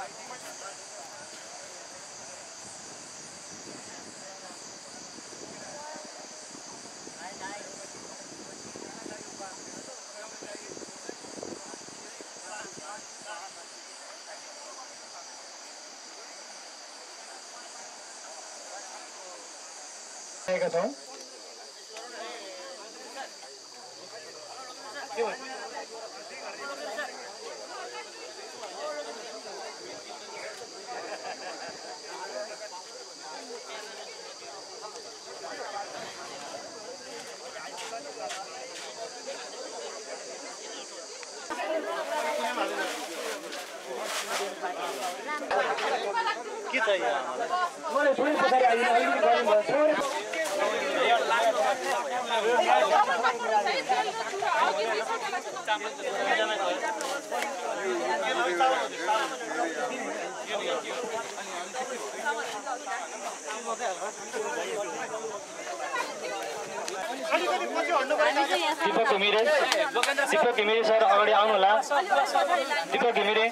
Deepak Ghimire sir अगाडि आउनु होला। दीपक घिमिरे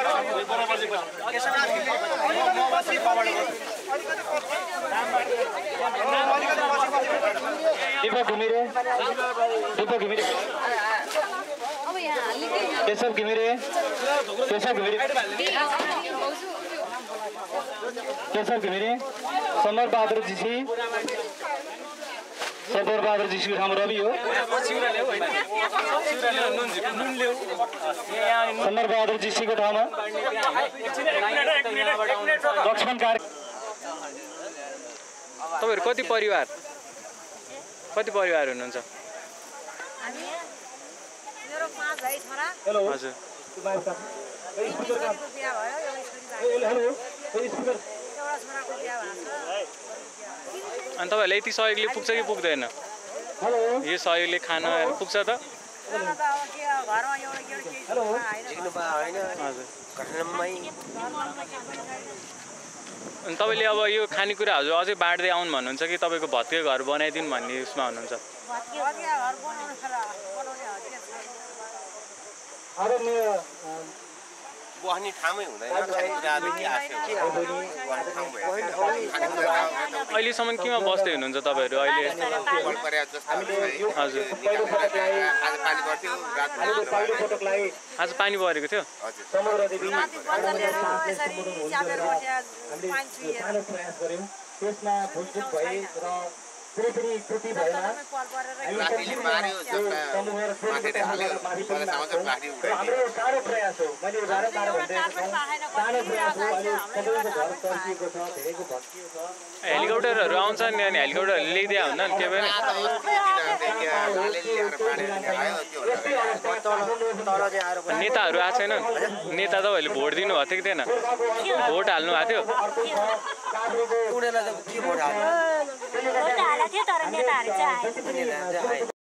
केशव घिमिरे समर बहादुर जीको ठाउँमा रवि हो। समर बहादुर जीको ठाउँमा लक्ष्मण कार्य। तपाईहरु कति परिवार हुनुहुन्छ? मेरो 5 भाइ छोरा। हजुर। अनि तपाईहरुले यति सहयोगले पुग्छ कि पुग्दैन? यो सहयोगले खाना पुग्छ त? अनि तपाईले अब यो खानेकुराहरु अझै बाड्दै आउन भन्नुहुन्छ कि तपाईको भत्के घर बनाइदिनु भन्ने उसमा हुनुहुन्छ? बस्ने ठाउँमै हुँदैन। अहिलेसम्म केमा बस्दै हुनुहुन्छ तपाईहरु अहिले? हजुर। आज पानी परेको थियो? हेलिकप्टरहरु आउँछन् नि, अनि हेलिकप्टरहरु ल्याइदिया हुन्न नि के पनि? नेताहरु आएको छैन? नेता तपाईहरुले भोट दिनु भएको थियो कि थिएन? भोट हाल्नु भएको थियो? भोट हालेको थियो तर नेताहरु चाहिँ आए।